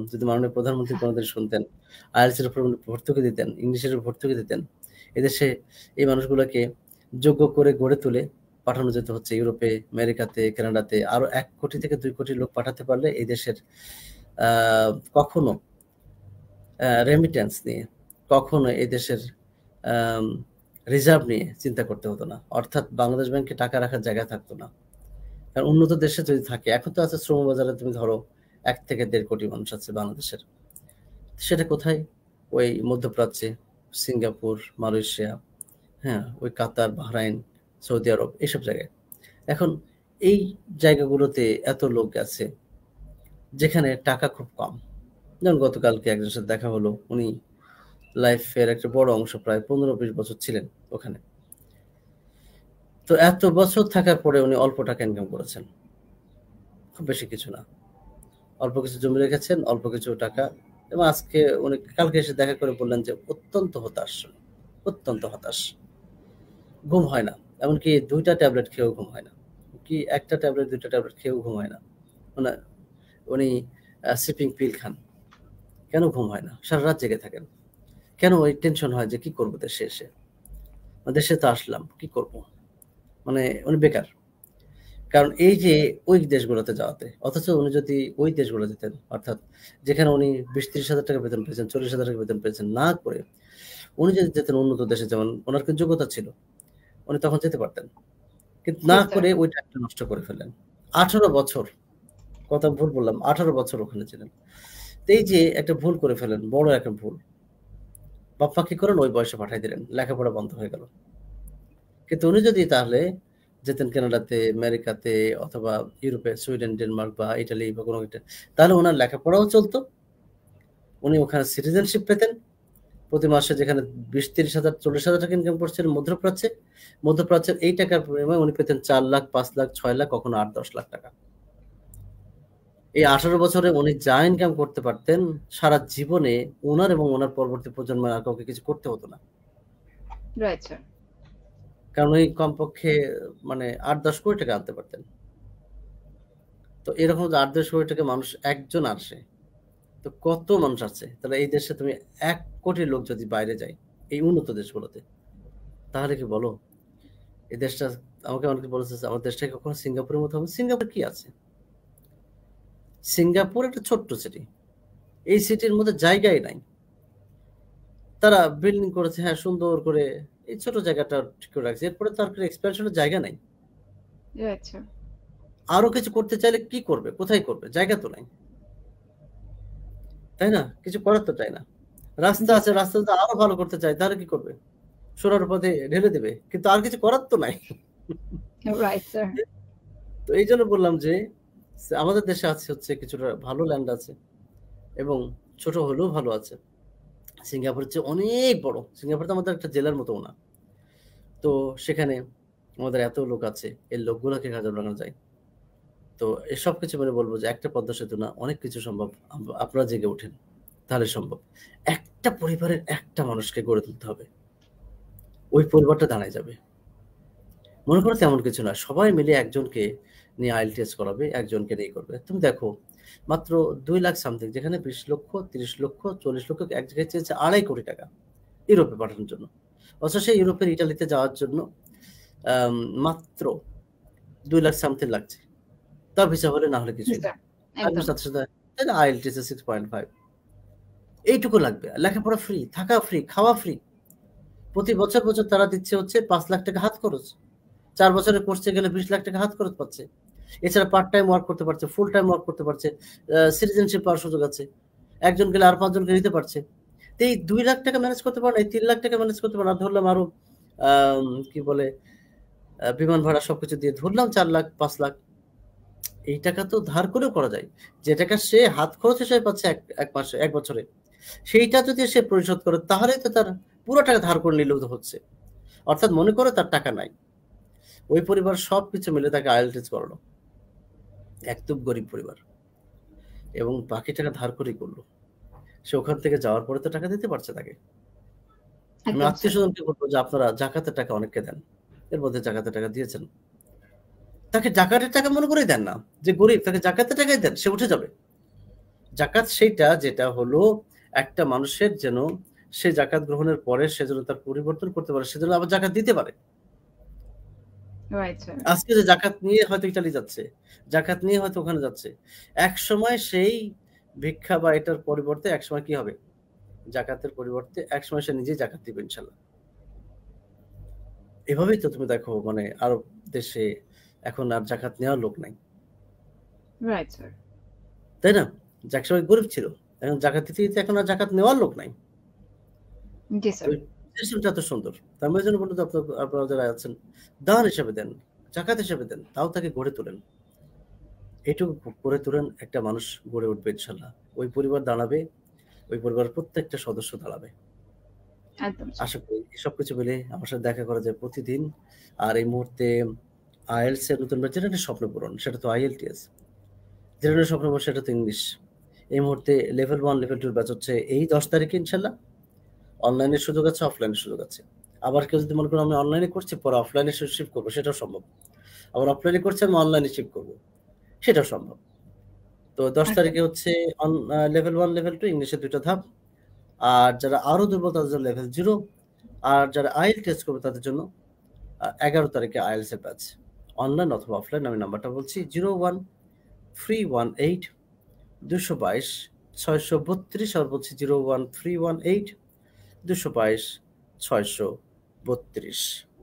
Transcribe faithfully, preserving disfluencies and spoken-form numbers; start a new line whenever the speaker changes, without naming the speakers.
যদি মাননীয় প্রধানমন্ত্রী কোনোদিন শুনতেন, আইএলটিএস এর উপর ভর্তুকি দিতেন, ইংলিশের উপর ভর্তুকি দিতেন, এদেশে এই মানুষগুলোকে যোগ্য করে গড়ে তুলে পাঠানো যেত হচ্ছে ইউরোপে, আমেরিকাতে, কানাডাতে। আরো এক কোটি থেকে দুই কোটি লোক পাঠাতে পারলে এই দেশের আহ কখনো রেমিটেন্স নিয়ে, কখনো এই দেশের রিজার্ভ নিয়ে চিন্তা করতে হতো না। অর্থাৎ বাংলাদেশ ব্যাংকে টাকা রাখার জায়গা থাকতো না। কারণ উন্নত দেশে যদি থাকে, এখন তো আছে শ্রম বাজারে তুমি ধরো এক থেকে দেড় কোটি মানুষ আছে বাংলাদেশের, সেটা কোথায়? ওই মধ্যপ্রাচ্যে, সিঙ্গাপুর, মালয়েশিয়া, হ্যাঁ, ওই কাতার, বাহরাইন, সৌদি আরব, এইসব জায়গায়। এখন এই জায়গাগুলোতে এত লোক গেছে যেখানে টাকা খুব কম। যেমন গতকালকে একজনের সাথে দেখা হলো, উনি লাইফের একটা বড় অংশ, প্রায় পনেরো বিশ বছর ছিলেন ওখানে। তো এত বছর থাকার পরে উনি অল্প টাকা ইনকাম করেছেন, খুব বেশি কিছু না, অল্প কিছু জমি রেখেছেন, অল্প কিছু টাকা। এবং আজকে উনি কালকে এসে দেখা করে বললেন যে অত্যন্ত হতাশ, অত্যন্ত হতাশ, ঘুম হয় না, এমনকি দুইটা ট্যাবলেট খেয়েও ঘুম হয় না, কি একটা ট্যাবলেট দুইটা ট্যাবলেট খেয়েও ঘুম হয় না। মানে উনি স্লিপিং পিল খান, কেন ঘুম হয় না? সারা রাত জেগে থাকেন কেন? ওই টেনশন হয় যে কি করবো দেশে এসে, দেশে তো আসলাম, কি করব? মানে উনি বেকার। কারণ এই যে ওই দেশগুলোতে যাওয়াতে, অথচ উনি যদি ওই দেশগুলো যেতেন, অর্থাৎ যেখানে উনি বিশ ত্রিশ হাজার টাকা বেতন পেয়েছেন, চল্লিশ হাজার টাকা বেতন পেয়েছেন, না করে উনি যদি যেতেন উন্নত দেশে, যেমন ওনার কি যোগ্যতা ছিল, উনি তখন যেতে পারতেন। কিন্তু না করে ওই টাইমটা নষ্ট করে ফেলেন। আঠারো বছর, কথা ভুল বললাম, আঠারো বছর ওখানে ছিলেন। তো এই যে একটা ভুল করে ফেলেন, বড় একটা ভুল, বাপ্পা কি করেন? ওই বয়সে পাঠাই দিলেন, লেখাপড়া বন্ধ হয়ে গেল। কিন্তু উনি যদি তাহলে যেতেন কানাডাতে, আমেরিকাতে, অথবা ইউরোপে, সুইডেন, ডেনমার্ক বা ইটালি বা কোনো একটা, তাহলে ওনার লেখাপড়াও চলতো, উনি ওখানে সিটিজেনশিপ পেতেন। প্রতি মাসে যেখানে বিশ তিরিশ হাজার চল্লিশ হাজার টাকা ইনকাম করছেন মধ্যপ্রাচ্যে, মধ্যপ্রাচ্যের এই টাকার বিনিময়ে উনি পেতেন চার লাখ, পাঁচ লাখ, ছয় লাখ, কখনো আট দশ লাখ টাকা। এই আঠারো বছরে উনি যা ইনকাম করতে পারতেন, সারা জীবনে ওনার এবং ওনার পরবর্তী প্রজন্মের আর কাউকে কিছু করতে হতো না। কারণ ওই কমপক্ষে মানে আট দশ কোটি টাকা আনতে পারতেন। তো এরকম যে আট দশ কোটি টাকা মানুষ একজন আসে, তো কত মানুষ আছে? তাহলে এই দেশে তুমি এক কোটি লোক যদি বাইরে যায় এই উন্নত দেশগুলোতে, তাহলে কি বলো এই দেশটা, আমাকে অনেকে বলেছে আমার দেশটা কখনো সিঙ্গাপুরের মতো হবে? সিঙ্গাপুর কি আছে? সিঙ্গাপুর একটা ছোট্ট সিটি, এই সিটির মধ্যে জায়গাই নাই। তারা বিল্ডিং করেছে, হ্যাঁ, সুন্দর করে, এই ছোট জায়গাটা ঠিক করে রাখছে, এরপরে তার এক্সপ্যানশনের জায়গা নাই। আরো কিছু করতে চাইলে কি করবে? কোথায় করবে? জায়গা তো নাই, তাই না? কিছু করার তো চাই না। রাস্তা আছে, রাস্তাটা আরো ভালো করতে চাই, তাহলে কি করবে? সোনার পথে ঢেলে দেবে, কিন্তু আর কিছু করার তো নাই। তো এই জন্য বললাম যে আমাদের দেশে আছে হচ্ছে কিছুটা ভালো ল্যান্ড আছে, এবং ছোট হলেও ভালো আছে। সিঙ্গাপুর হচ্ছে অনেক বড়, সিঙ্গাপুর তো আমাদের একটা জেলার মতো না। তো সেখানে আমাদের এত লোক আছে, এই লোকগুলোকে কাজে লাগানো যায়। তো এসব কিছু মানে বলবো যে একটা পদ্মা সেতু না, অনেক কিছু সম্ভব। আপনারা জেগে ওঠেন, তাহলে সম্ভব। একটা পরিবারের একটা মানুষকে গড়ে তুলতে হবে, ওই পরিবারটা দাঁড়ায় যাবে। মনে করো তেমন কিছু না, সবাই মিলে একজনকে নিয়ে আইএলটিএস করাবে, একজনকে নিয়ে করবে। তুমি দেখো মাত্র দুই লাখ সামথিং, যেখানে বিশ লক্ষ, তিরিশ লক্ষ, চল্লিশ লক্ষ, এক জায়গায় চেয়েছে আড়াই কোটি টাকা ইউরোপে পাঠানোর জন্য। অথচ সেই ইউরোপের ইটালিতে যাওয়ার জন্য মাত্র দুই লাখ সামথিং লাগছে, তার ভিসা হলে না হলে কিছুই না। সাথে সাথে আইএলটিএস সিক্স পয়েন্ট ফাইভ এইটুকু লাগবে, লেখাপড়া ফ্রি, থাকা ফ্রি, খাওয়া ফ্রি। প্রতি বছর বছর তারা দিচ্ছে হচ্ছে পাঁচ লাখ টাকা হাত খরচ, চার বছরের কোর্সে গেলে বিশ লাখ টাকা হাত খরচ পাচ্ছে। এছাড়া পার্ট টাইম ওয়ার্ক করতে পারছে, ফুল টাইম ওয়ার্ক করতে পারছে, সিটিজেনশিপ পাওয়ার সুযোগ আছে, একজন গেলে আর পাঁচজনকে নিতে পারছে। তো এই দুই লাখ টাকা ম্যানেজ করতে পারে না, এই তিন লাখ টাকা ম্যানেজ করতে পারে না, ধরলাম আরো কি বলে বিমান ভাড়া সবকিছু দিয়ে ধরলাম চার লাখ পাঁচ লাখ। এই টাকা তো ধার করেও করা যায়, যে টাকা সে হাত খরচ হিসেবে পাচ্ছে এক এক মাসে, এক বছরে, সেইটা যদি সে পরিশোধ করে তাহলে তো তার পুরো টাকা ধার করে নিলেও তো হচ্ছে। অর্থাৎ মনে করে তার টাকা নাই, ওই পরিবার সবকিছু মিলে তাকে আইএলটিএস করালো, একদম গরিব পরিবার, এবং বাকি টাকা ধার করেই করলো। সে ওখান থেকে যাওয়ার পরে তো টাকা দিতে পারছে তাকে। আমি আত্মীয় স্বজনকে বলবো যে আপনারা জাকাতের টাকা অনেককে দেন, এর মধ্যে জাকাতের টাকা দিয়েছেন, তাকে জাকাতের টাকা মনে করেই দেন না, যে গরিব তাকে জাকাতের টাকাই দেন, সে উঠে যাবে। জাকাত সেইটা যেটা হলো একটা মানুষের যেন সে জাকাত গ্রহণের পরে সে যেন তার পরিবর্তন করতে পারে, সে যেন আবার জাকাত দিতে পারে।
Right sir.
আজকে যে জাকাত নিয়ে হয়তো ইতালি যাচ্ছে, জাকাত নিয়ে হয়তো ওখানে যাচ্ছে। একসময় সেই ভিক্ষা বা এটার পরিবর্তে একসময় কি হবে? জাকাতের পরিবর্তে একসময় সে নিজেই জাকাত দিবে ইনশাআল্লাহ। এভাবেই তো তুমি দেখো মানে আরব দেশে এখন আর জাকাত নেওয়ার লোক নাই।
Right sir.
তাই না? যে একসময় গরিব ছিল। এখন জাকাত দিতে, দিতে এখন আর জাকাত নেওয়ার লোক নাই।
জি স্যার।
ওই সিস্টেমটা এত সুন্দর। তো আমি এজন্য বলব যে আপনার আপনারা যারা আছেন, দান হিসেবে দেন, জাকাত হিসেবে দেন। তাও তাকে গড়ে তোলেন। এটুকু করে তোলেন একটা মানুষ গড়ে উঠবে ইনশাআল্লাহ। ওই পরিবার দাঁড়াবে, ওই পরিবারের প্রত্যেকটা সদস্য দাঁড়াবে।
একদম স্যার।
আশা করি এই সবকিছু মিলে আমার সাথে দেখা করা যায় প্রতিদিন। আর এই মুহূর্তে আইএলটিএস এর নতুন ব্যাচ যেটা একটা স্বপ্ন পূরণ, সেটা তো আইএলটিএস। যেটা একটা স্বপ্ন পূরণ সেটা তো ইংলিশ। এই মুহূর্তে লেভেল ওয়ান, লেভেল টু এর ব্যাচ হচ্ছে এই দশ তারিখে ইনশাআল্লাহ। অনলাইনের সুযোগ আছে, অফলাইনের সুযোগ আছে। আবার কেউ যদি মনে করেন আমি অনলাইনে করছি, পরে অফলাইনে শি শিফট করব, সেটাও সম্ভব। আবার অফলাইনে করছি, আমি অনলাইনে শিফট করব, সেটাও সম্ভব। তো দশ
একদম।
তারিখে হচ্ছে on a level one, level two ইংলিশের দুই টা ধাপ। আর যারা আরো দুর্বল তাদের জন্য লেভেল জিরো। আর যারা আইএলটিএস করবে তাদের জন্য আ এগারো তারিখে আইএলটিএস এর ব্যাচ। অনলাইন অথবা অফলাইন আমি নাম্বারটা বলছি zero one three one eight দুইশো বাইশ ছয়শো বত্রিশ আর বলছি zero one three one eight দুইশো বাইশ ছয়শো বত্রিশ।